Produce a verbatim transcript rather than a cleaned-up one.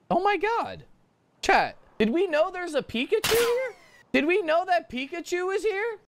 Oh my god. Chat, did we know there's a Pikachu here? Did we know that Pikachu is here?